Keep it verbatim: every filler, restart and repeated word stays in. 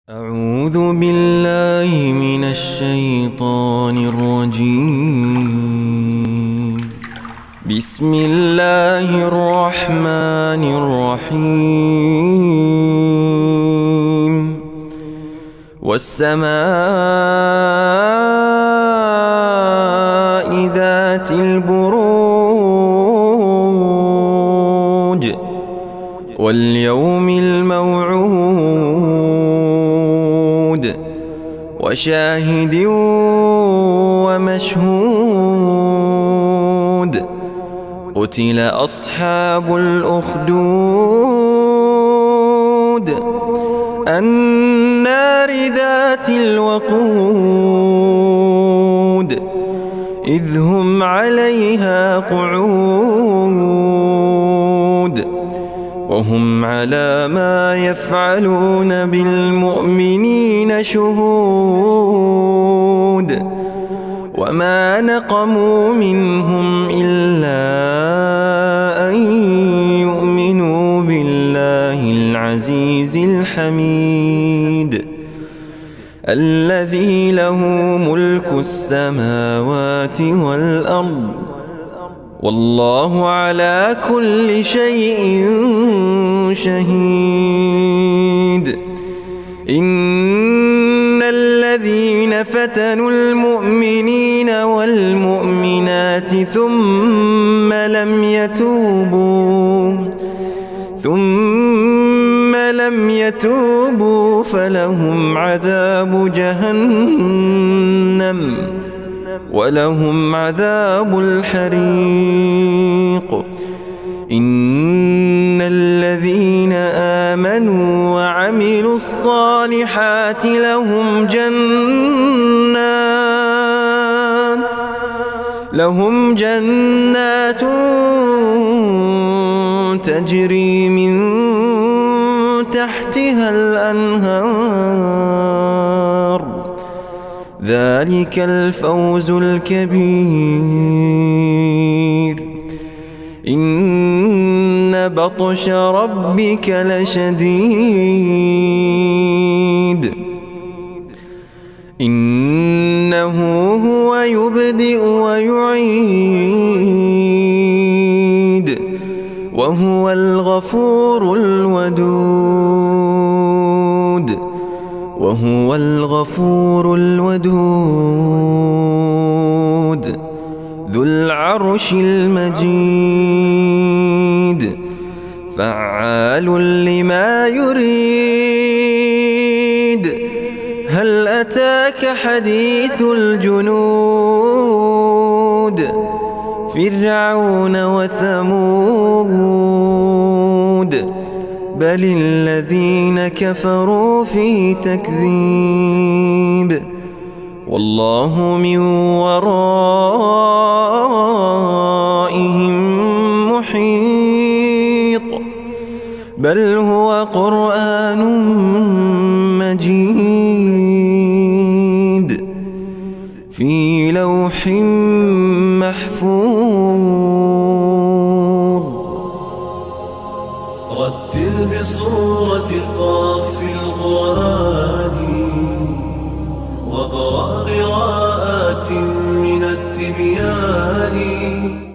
أعوذ بالله من الشيطان الرجيم. بسم الله الرحمن الرحيم. والسماء ذات البروج واليوم الموعود وشاهد ومشهود. قتل أصحاب الأخدود النار ذات الوقود إذ هم عليها قعود وهم على ما يفعلون بالمؤمنين شهود. وما نقموا منهم إلا أن يؤمنوا بالله العزيز الحميد الذي له ملك السماوات والأرض والله على كل شيء شهيد. إن الذين فتنوا المؤمنين والمؤمنات ثم لم يتوبوا ثم لم يتوبوا فلهم عذاب جهنم ولهم عذاب الحريق. إن الذين آمنوا وعملوا الصالحات لهم جنات لهم جنات تجري من تحتها الأنهار ذلك الفوز الكبير. إن بطش ربك لشديد إنه هو يبدئ ويعيد وهو الغفور الودود وهو الغفور الودود ذو العرش المجيد فعال لما يريد. هل أتاك حديث الجنود فرعون وثمود بل الذين كفروا في تكذيب والله من ورائهم محيط بل هو قرآن مجيد في لوح محفوظ. رتل بصورة قاف القرآن وقرأ قراءات من التبيان